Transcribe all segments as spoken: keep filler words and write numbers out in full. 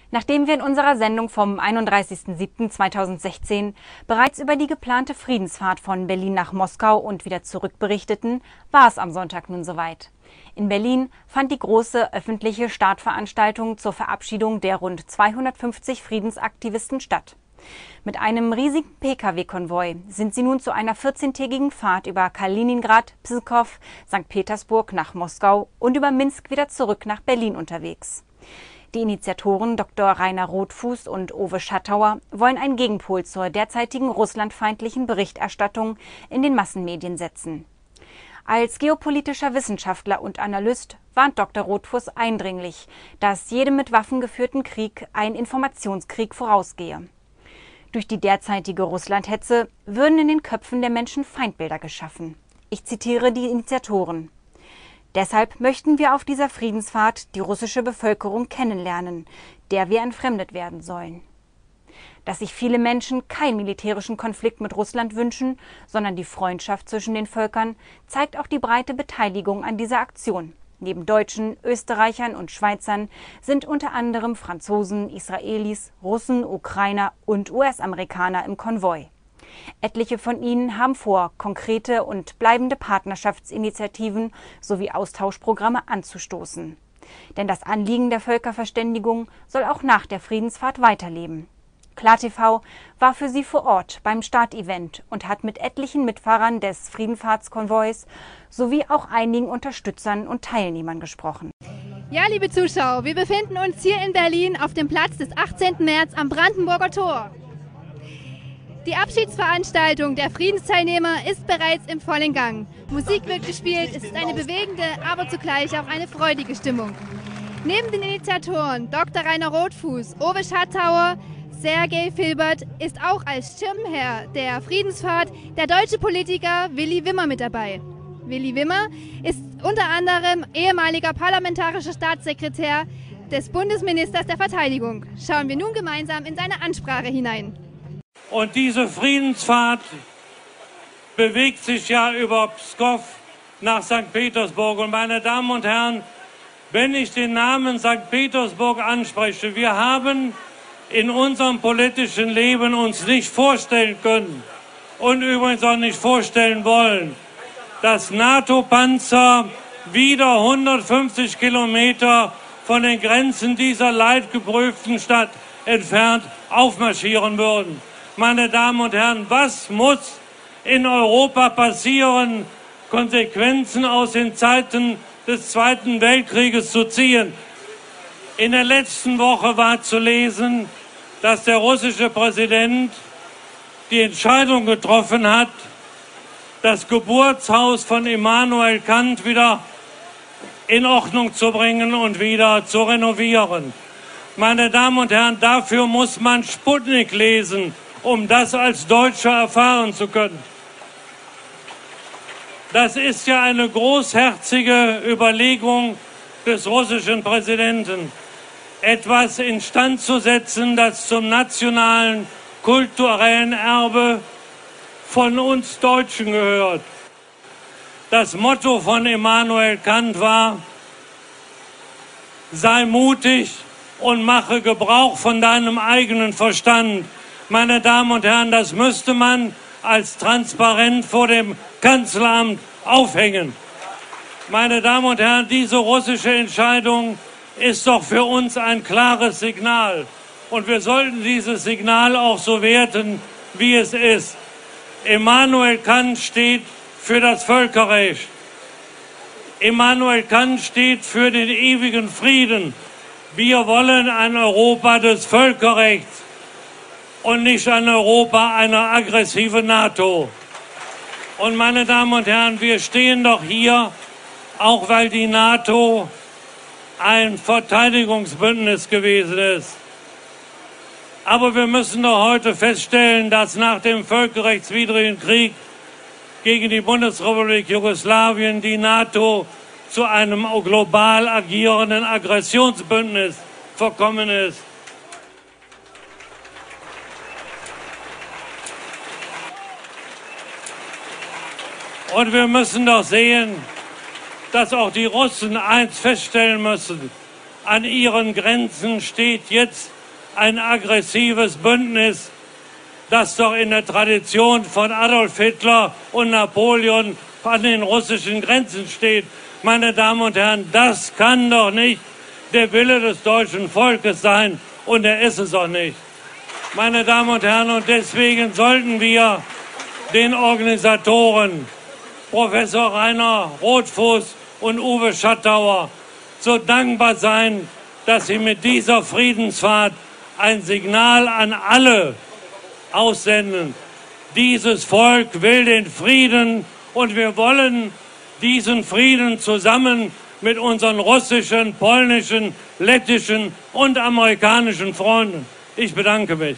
Nachdem wir in unserer Sendung vom einunddreißigsten siebten zweitausendsechzehn bereits über die geplante Friedensfahrt von Berlin nach Moskau und wieder zurück berichteten, war es am Sonntag nun soweit. In Berlin fand die große öffentliche Startveranstaltung zur Verabschiedung der rund zweihundertfünfzig Friedensaktivisten statt. Mit einem riesigen Pkw-Konvoi sind sie nun zu einer vierzehntägigen Fahrt über Kaliningrad, Pskow, Sankt Petersburg nach Moskau und über Minsk wieder zurück nach Berlin unterwegs. Die Initiatoren Doktor Rainer Rothfuß und Owe Schattauer wollen einen Gegenpol zur derzeitigen russlandfeindlichen Berichterstattung in den Massenmedien setzen. Als geopolitischer Wissenschaftler und Analyst warnt Doktor Rothfuß eindringlich, dass jedem mit Waffen geführten Krieg ein Informationskrieg vorausgehe. Durch die derzeitige Russlandhetze würden in den Köpfen der Menschen Feindbilder geschaffen. Ich zitiere die Initiatoren. Deshalb möchten wir auf dieser Friedensfahrt die russische Bevölkerung kennenlernen, der wir entfremdet werden sollen. Dass sich viele Menschen keinen militärischen Konflikt mit Russland wünschen, sondern die Freundschaft zwischen den Völkern, zeigt auch die breite Beteiligung an dieser Aktion. Neben Deutschen, Österreichern und Schweizern sind unter anderem Franzosen, Israelis, Russen, Ukrainer und U S-Amerikaner im Konvoi. Etliche von ihnen haben vor, konkrete und bleibende Partnerschaftsinitiativen sowie Austauschprogramme anzustoßen. Denn das Anliegen der Völkerverständigung soll auch nach der Friedensfahrt weiterleben. KlarTV war für sie vor Ort beim Startevent und hat mit etlichen Mitfahrern des Friedenfahrtskonvois sowie auch einigen Unterstützern und Teilnehmern gesprochen. Ja, liebe Zuschauer, wir befinden uns hier in Berlin auf dem Platz des achtzehnten März am Brandenburger Tor. Die Abschiedsveranstaltung der Friedensteilnehmer ist bereits im vollen Gang. Musik wird gespielt, es ist eine bewegende, aber zugleich auch eine freudige Stimmung. Neben den Initiatoren Doktor Rainer Rothfuß, Owe Schattauer, Sergei Filbert ist auch als Schirmherr der Friedensfahrt der deutsche Politiker Willi Wimmer mit dabei. Willi Wimmer ist unter anderem ehemaliger parlamentarischer Staatssekretär des Bundesministers der Verteidigung. Schauen wir nun gemeinsam in seine Ansprache hinein. Und diese Friedensfahrt bewegt sich ja über Pskow nach Sankt Petersburg. Und meine Damen und Herren, wenn ich den Namen Sankt Petersburg anspreche, wir haben in unserem politischen Leben uns nicht vorstellen können und übrigens auch nicht vorstellen wollen, dass NATO-Panzer wieder hundertfünfzig Kilometer von den Grenzen dieser leidgeprüften Stadt entfernt aufmarschieren würden. Meine Damen und Herren, was muss in Europa passieren, Konsequenzen aus den Zeiten des Zweiten Weltkrieges zu ziehen? In der letzten Woche war zu lesen, dass der russische Präsident die Entscheidung getroffen hat, das Geburtshaus von Immanuel Kant wieder in Ordnung zu bringen und wieder zu renovieren. Meine Damen und Herren, dafür muss man Sputnik lesen, um das als Deutscher erfahren zu können. Das ist ja eine großherzige Überlegung des russischen Präsidenten, etwas instand zu setzen, das zum nationalen, kulturellen Erbe von uns Deutschen gehört. Das Motto von Immanuel Kant war: Sei mutig und mache Gebrauch von deinem eigenen Verstand. Meine Damen und Herren, das müsste man als Transparent vor dem Kanzleramt aufhängen. Meine Damen und Herren, diese russische Entscheidung ist doch für uns ein klares Signal. Und wir sollten dieses Signal auch so werten, wie es ist. Immanuel Kant steht für das Völkerrecht. Immanuel Kant steht für den ewigen Frieden. Wir wollen ein Europa des Völkerrechts und nicht ein Europa einer aggressiven NATO. Und meine Damen und Herren, wir stehen doch hier, auch weil die NATO ein Verteidigungsbündnis gewesen ist. Aber wir müssen doch heute feststellen, dass nach dem völkerrechtswidrigen Krieg gegen die Bundesrepublik Jugoslawien die NATO zu einem global agierenden Aggressionsbündnis verkommen ist. Und wir müssen doch sehen, dass auch die Russen eins feststellen müssen: An ihren Grenzen steht jetzt ein aggressives Bündnis, das doch in der Tradition von Adolf Hitler und Napoleon an den russischen Grenzen steht. Meine Damen und Herren, das kann doch nicht der Wille des deutschen Volkes sein, und er ist es auch nicht. Meine Damen und Herren, und deswegen sollten wir den Organisatoren, Professor Rainer Rothfuß und Uwe Schattauer, so dankbar sein, dass sie mit dieser Friedensfahrt ein Signal an alle aussenden. Dieses Volk will den Frieden, und wir wollen diesen Frieden zusammen mit unseren russischen, polnischen, lettischen und amerikanischen Freunden. Ich bedanke mich.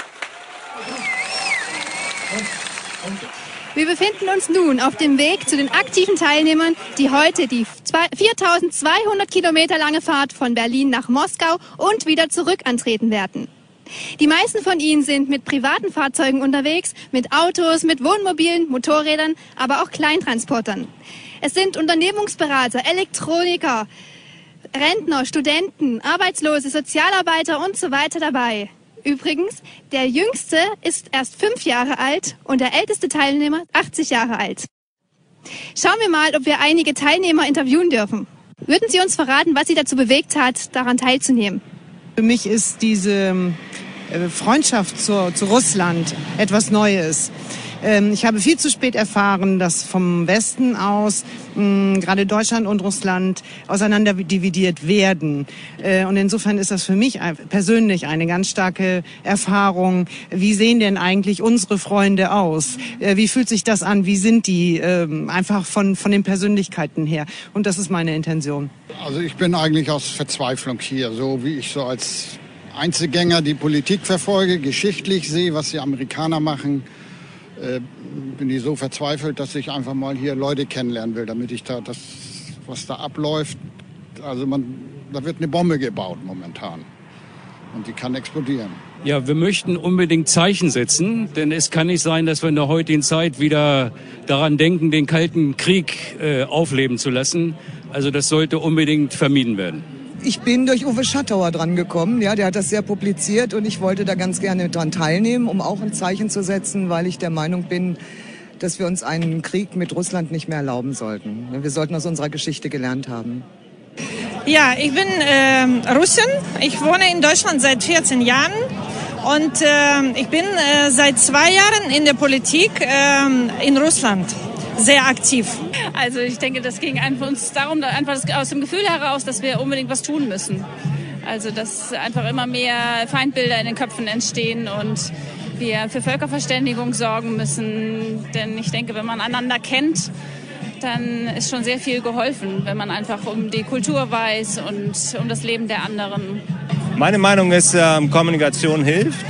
Wir befinden uns nun auf dem Weg zu den aktiven Teilnehmern, die heute die viertausendzweihundert Kilometer lange Fahrt von Berlin nach Moskau und wieder zurück antreten werden. Die meisten von ihnen sind mit privaten Fahrzeugen unterwegs, mit Autos, mit Wohnmobilen, Motorrädern, aber auch Kleintransportern. Es sind Unternehmungsberater, Elektroniker, Rentner, Studenten, Arbeitslose, Sozialarbeiter und so weiter dabei. Übrigens, der Jüngste ist erst fünf Jahre alt und der älteste Teilnehmer achtzig Jahre alt. Schauen wir mal, ob wir einige Teilnehmer interviewen dürfen. Würden Sie uns verraten, was Sie dazu bewegt hat, daran teilzunehmen? Für mich ist diese Freundschaft zu, zu Russland etwas Neues. Ich habe viel zu spät erfahren, dass vom Westen aus mh, gerade Deutschland und Russland auseinander dividiert werden. Und insofern ist das für mich persönlich eine ganz starke Erfahrung. Wie sehen denn eigentlich unsere Freunde aus? Wie fühlt sich das an? Wie sind die einfach von, von den Persönlichkeiten her? Und das ist meine Intention. Also ich bin eigentlich aus Verzweiflung hier, so wie ich so als Einzelgänger die Politik verfolge, geschichtlich sehe, was die Amerikaner machen. Äh, bin ich so verzweifelt, dass ich einfach mal hier Leute kennenlernen will, damit ich da das, was da abläuft, also man, da wird eine Bombe gebaut momentan und die kann explodieren. Ja, wir möchten unbedingt Zeichen setzen, denn es kann nicht sein, dass wir in der heutigen Zeit wieder daran denken, den Kalten Krieg äh, aufleben zu lassen. Also das sollte unbedingt vermieden werden. Ich bin durch Uwe Schattauer dran gekommen, ja, der hat das sehr publiziert und ich wollte da ganz gerne dran teilnehmen, um auch ein Zeichen zu setzen, weil ich der Meinung bin, dass wir uns einen Krieg mit Russland nicht mehr erlauben sollten. Wir sollten aus unserer Geschichte gelernt haben. Ja, ich bin äh, Russin. Ich wohne in Deutschland seit vierzehn Jahren und äh, ich bin äh, seit zwei Jahren in der Politik äh, in Russland. Sehr aktiv. Also ich denke, das ging einfach uns darum, einfach aus dem Gefühl heraus, dass wir unbedingt was tun müssen. Also dass einfach immer mehr Feindbilder in den Köpfen entstehen und wir für Völkerverständigung sorgen müssen. Denn ich denke, wenn man einander kennt, dann ist schon sehr viel geholfen, wenn man einfach um die Kultur weiß und um das Leben der anderen. Meine Meinung ist, äh, Kommunikation hilft.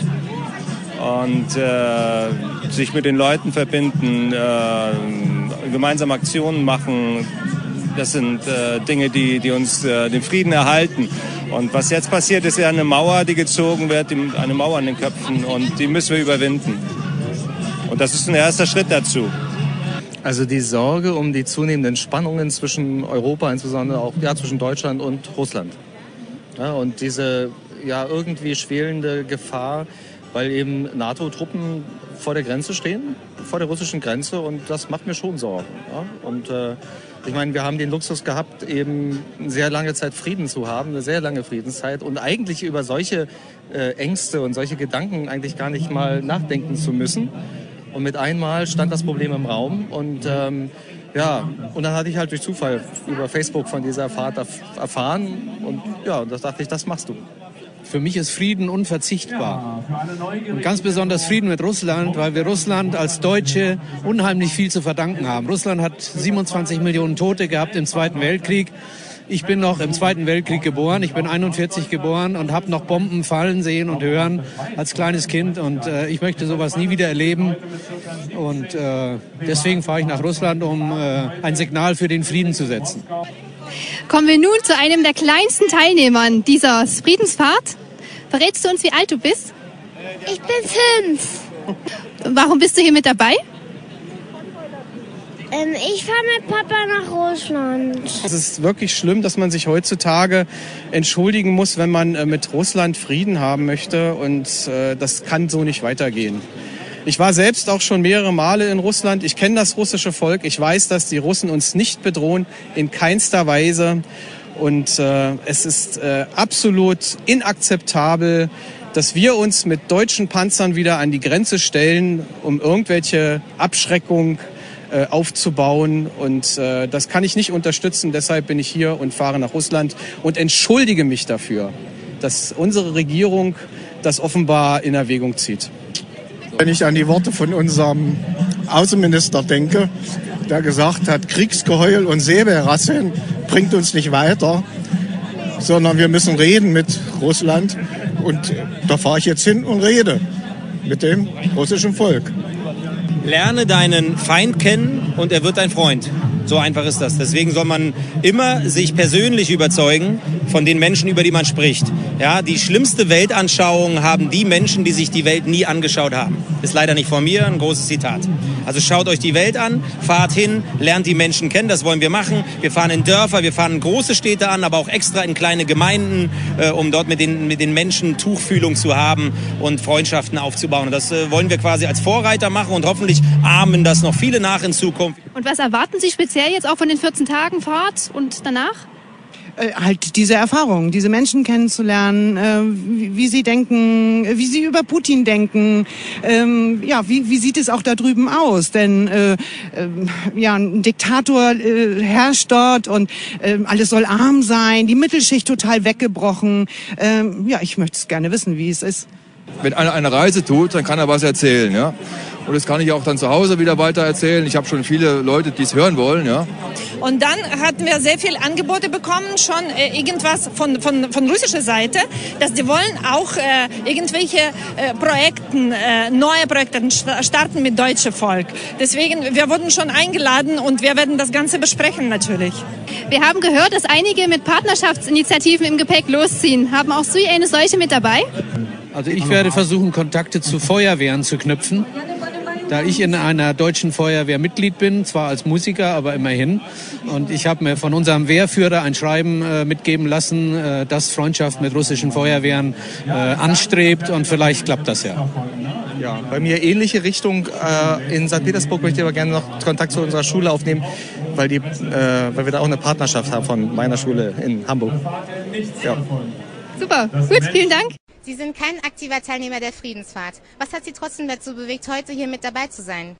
Und äh, sich mit den Leuten verbinden, äh, gemeinsam Aktionen machen, das sind äh, Dinge, die, die uns äh, den Frieden erhalten. Und was jetzt passiert, ist ja eine Mauer, die gezogen wird, die, eine Mauer an den Köpfen, und die müssen wir überwinden. Und das ist ein erster Schritt dazu. Also die Sorge um die zunehmenden Spannungen zwischen Europa, insbesondere auch ja, zwischen Deutschland und Russland. Ja, und diese ja irgendwie schwelende Gefahr, weil eben NATO-Truppen vor der Grenze stehen, vor der russischen Grenze, und das macht mir schon Sorgen. Ja? Und äh, ich meine, wir haben den Luxus gehabt, eben eine sehr lange Zeit Frieden zu haben, eine sehr lange Friedenszeit, und eigentlich über solche äh, Ängste und solche Gedanken eigentlich gar nicht mal nachdenken zu müssen. Und mit einmal stand das Problem im Raum, und ähm, ja, und dann hatte ich halt durch Zufall über Facebook von dieser Fahrt erf- erfahren, und ja, und das dachte ich, das machst du. Für mich ist Frieden unverzichtbar. Und ganz besonders Frieden mit Russland, weil wir Russland als Deutsche unheimlich viel zu verdanken haben. Russland hat siebenundzwanzig Millionen Tote gehabt im Zweiten Weltkrieg. Ich bin noch im Zweiten Weltkrieg geboren. Ich bin einundvierzig geboren und habe noch Bomben fallen sehen und hören als kleines Kind. Und äh, ich möchte sowas nie wieder erleben. Und äh, deswegen fahre ich nach Russland, um äh, ein Signal für den Frieden zu setzen. Kommen wir nun zu einem der kleinsten Teilnehmern dieser Friedensfahrt. Verrätst du uns, wie alt du bist? Ich bin fünf. Warum bist du hier mit dabei? Ähm, ich fahre mit Papa nach Russland. Es ist wirklich schlimm, dass man sich heutzutage entschuldigen muss, wenn man äh, mit Russland Frieden haben möchte. Und äh, das kann so nicht weitergehen. Ich war selbst auch schon mehrere Male in Russland. Ich kenne das russische Volk. Ich weiß, dass die Russen uns nicht bedrohen, in keinster Weise. Und äh, es ist äh, absolut inakzeptabel, dass wir uns mit deutschen Panzern wieder an die Grenze stellen, um irgendwelche Abschreckung äh, aufzubauen. Und äh, das kann ich nicht unterstützen. Deshalb bin ich hier und fahre nach Russland und entschuldige mich dafür, dass unsere Regierung das offenbar in Erwägung zieht. Wenn ich an die Worte von unserem Außenminister denke, der gesagt hat, Kriegsgeheul und Säbelrasseln bringt uns nicht weiter, sondern wir müssen reden mit Russland. Und da fahre ich jetzt hin und rede mit dem russischen Volk. Lerne deinen Feind kennen und er wird dein Freund. So einfach ist das. Deswegen soll man immer sich persönlich überzeugen von den Menschen, über die man spricht. Ja, die schlimmste Weltanschauung haben die Menschen, die sich die Welt nie angeschaut haben. Ist leider nicht von mir, ein großes Zitat. Also schaut euch die Welt an, fahrt hin, lernt die Menschen kennen, das wollen wir machen. Wir fahren in Dörfer, wir fahren in große Städte an, aber auch extra in kleine Gemeinden, äh, um dort mit den, mit den Menschen Tuchfühlung zu haben und Freundschaften aufzubauen. Und das äh, wollen wir quasi als Vorreiter machen und hoffentlich ahmen das noch viele nach in Zukunft. Und was erwarten Sie speziell jetzt auch von den vierzehn Tagen Fahrt und danach? Äh, halt diese Erfahrung, diese Menschen kennenzulernen, äh, wie, wie sie denken, wie sie über Putin denken. Ähm, ja, wie, wie sieht es auch da drüben aus? Denn äh, äh, ja, ein Diktator äh, herrscht dort und äh, alles soll arm sein, die Mittelschicht total weggebrochen. Ähm, ja, ich möchte es gerne wissen, wie es ist. Wenn einer eine Reise tut, dann kann er was erzählen, ja. Und das kann ich auch dann zu Hause wieder weiter erzählen. Ich habe schon viele Leute, die es hören wollen, ja. Und dann hatten wir sehr viele Angebote bekommen, schon äh, irgendwas von, von, von russischer Seite, dass die wollen auch äh, irgendwelche äh, Projekten, äh, neue Projekte starten mit deutschem Volk. Deswegen, wir wurden schon eingeladen und wir werden das Ganze besprechen natürlich. Wir haben gehört, dass einige mit Partnerschaftsinitiativen im Gepäck losziehen. Haben auch Sie eine solche mit dabei? Also ich werde versuchen, Kontakte zu Feuerwehren zu knüpfen, da ich in einer deutschen Feuerwehr Mitglied bin, zwar als Musiker, aber immerhin. Und ich habe mir von unserem Wehrführer ein Schreiben äh, mitgeben lassen, äh, das Freundschaft mit russischen Feuerwehren äh, anstrebt und vielleicht klappt das ja. Ja, bei mir ähnliche Richtung. Äh, in Sankt Petersburg möchte ich aber gerne noch Kontakt zu unserer Schule aufnehmen, weil, die, äh, weil wir da auch eine Partnerschaft haben von meiner Schule in Hamburg. Ja. Super, gut, vielen Dank. Sie sind kein aktiver Teilnehmer der Friedensfahrt. Was hat Sie trotzdem dazu bewegt, heute hier mit dabei zu sein?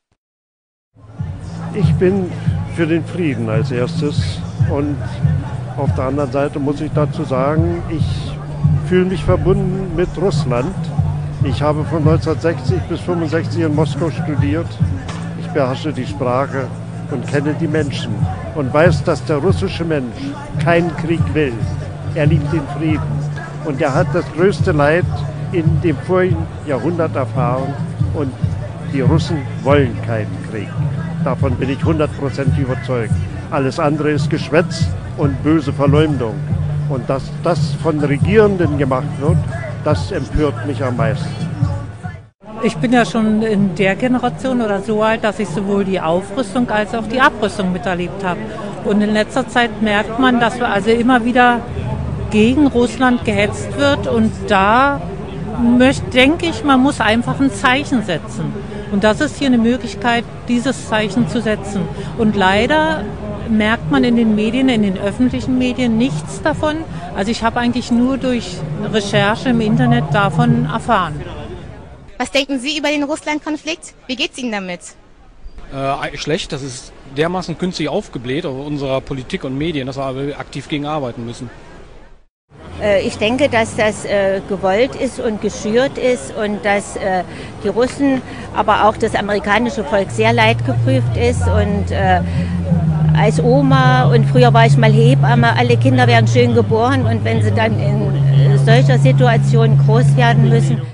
Ich bin für den Frieden als erstes und auf der anderen Seite muss ich dazu sagen, ich fühle mich verbunden mit Russland. Ich habe von neunzehnhundertsechzig bis fünfundsechzig in Moskau studiert. Ich beherrsche die Sprache und kenne die Menschen und weiß, dass der russische Mensch keinen Krieg will. Er liebt den Frieden. Und er hat das größte Leid in dem vorigen Jahrhundert erfahren. Und die Russen wollen keinen Krieg. Davon bin ich hundert Prozent überzeugt. Alles andere ist Geschwätz und böse Verleumdung. Und dass das von Regierenden gemacht wird, das empört mich am meisten. Ich bin ja schon in der Generation oder so alt, dass ich sowohl die Aufrüstung als auch die Abrüstung miterlebt habe. Und in letzter Zeit merkt man, dass wir also immer wieder gegen Russland gehetzt wird und da möchte, denke ich, man muss einfach ein Zeichen setzen. Und das ist hier eine Möglichkeit, dieses Zeichen zu setzen. Und leider merkt man in den Medien, in den öffentlichen Medien nichts davon. Also ich habe eigentlich nur durch Recherche im Internet davon erfahren. Was denken Sie über den Russland-Konflikt? Wie geht es Ihnen damit? Äh, schlecht, das ist dermaßen künstlich aufgebläht auf unserer Politik und Medien, dass wir aber aktiv gegen arbeiten müssen. Ich denke, dass das äh, gewollt ist und geschürt ist und dass äh, die Russen, aber auch das amerikanische Volk sehr leidgeprüft ist. Und äh, als Oma, und früher war ich mal Hebamme, alle Kinder werden schön geboren und wenn sie dann in äh, solcher Situation groß werden müssen.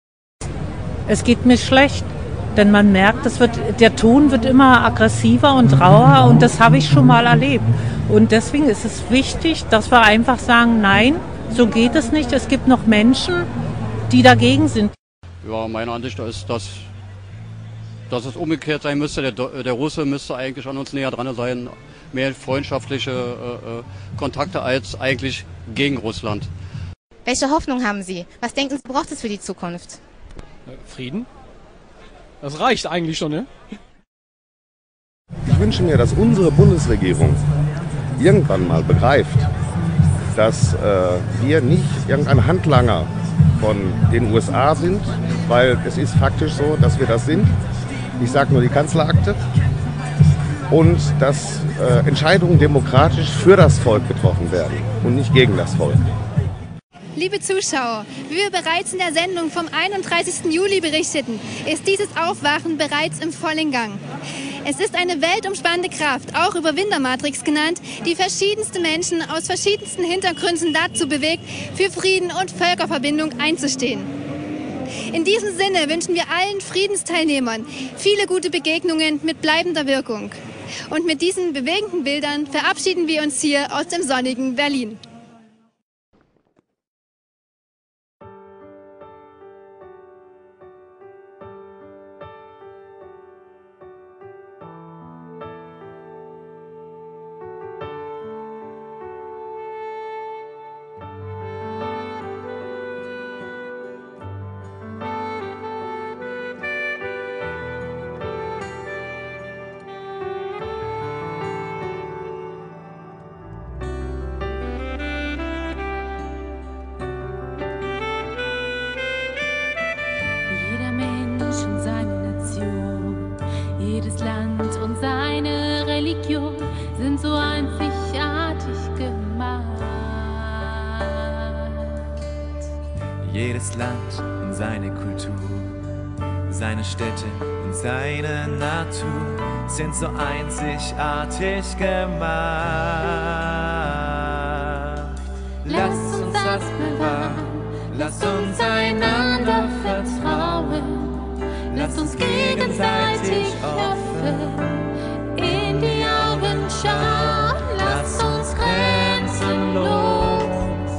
Es geht mir schlecht, denn man merkt, es wird, der Ton wird immer aggressiver und rauer und das habe ich schon mal erlebt. Und deswegen ist es wichtig, dass wir einfach sagen, nein, so geht es nicht. Es gibt noch Menschen, die dagegen sind. Ja, meine Ansicht ist, dass dass es umgekehrt sein müsste. Der, der Russe müsste eigentlich an uns näher dran sein, mehr freundschaftliche äh, Kontakte als eigentlich gegen Russland. Welche Hoffnung haben Sie? Was denken Sie, braucht es für die Zukunft? Frieden? Das reicht eigentlich schon, ne? Ich wünsche mir, dass unsere Bundesregierung irgendwann mal begreift, dass äh, wir nicht irgendein Handlanger von den U S A sind, weil es ist faktisch so, dass wir das sind. Ich sage nur die Kanzlerakte. Und dass äh, Entscheidungen demokratisch für das Volk getroffen werden und nicht gegen das Volk. Liebe Zuschauer, wie wir bereits in der Sendung vom einunddreißigsten Juli berichteten, ist dieses Aufwachen bereits im vollen Gang. Es ist eine weltumspannende Kraft, auch Überwindermatrix genannt, die verschiedenste Menschen aus verschiedensten Hintergründen dazu bewegt, für Frieden und Völkerverbindung einzustehen. In diesem Sinne wünschen wir allen Friedensteilnehmern viele gute Begegnungen mit bleibender Wirkung. Und mit diesen bewegenden Bildern verabschieden wir uns hier aus dem sonnigen Berlin. Sind so einzigartig gemacht. Jedes Land und seine Kultur, seine Städte und seine Natur sind so einzigartig gemacht. Lass uns das bewahren, lass uns einander vertrauen, lass uns gegenseitig offen in die Augen schauen, lass uns grenzenlos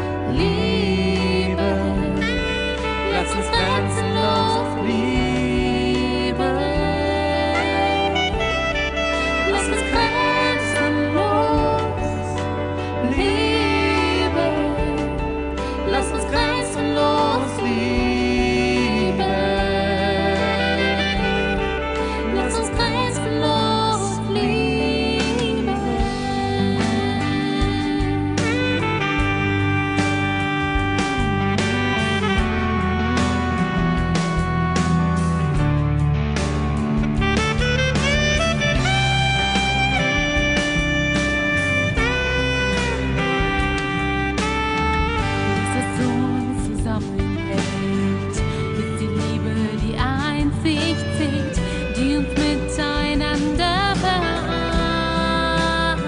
lieben, lass uns grenzenlos lieben, lass uns grenzenlos lieben, lass uns grenzenlos lieben, lass uns grenzenlos lieben. Das, was uns zusammenhält, ist die Liebe, die einzig zählt, die uns miteinander vereint.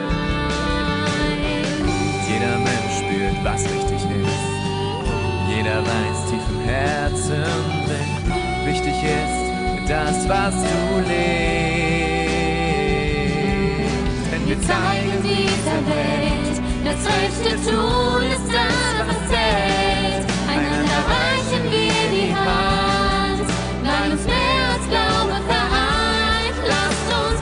Jeder Mensch spürt, was richtig ist. Jeder weiß tief im Herzen drin. Wichtig ist das, was du lebst. Denn wir zeigen dieser Welt, das rechte Tun ist das, was zählt. Einander reichen wir die Hand, weil uns mehr als Glaube vereint. Lasst uns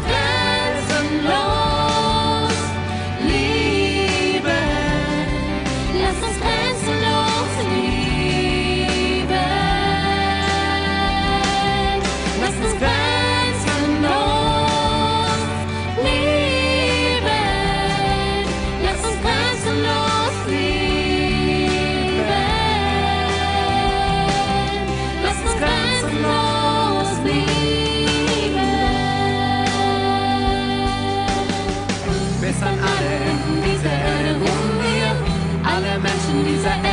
grenzenlos lieben. Lasst uns grenzenlos lieben. Lasst uns grenzenlos lieben. Lasst uns grenzenlos lieben. Lasst uns grenzenlos lieben. Bis an alle Enden dieser Erde wohnen wir, alle Menschen dieser Erde.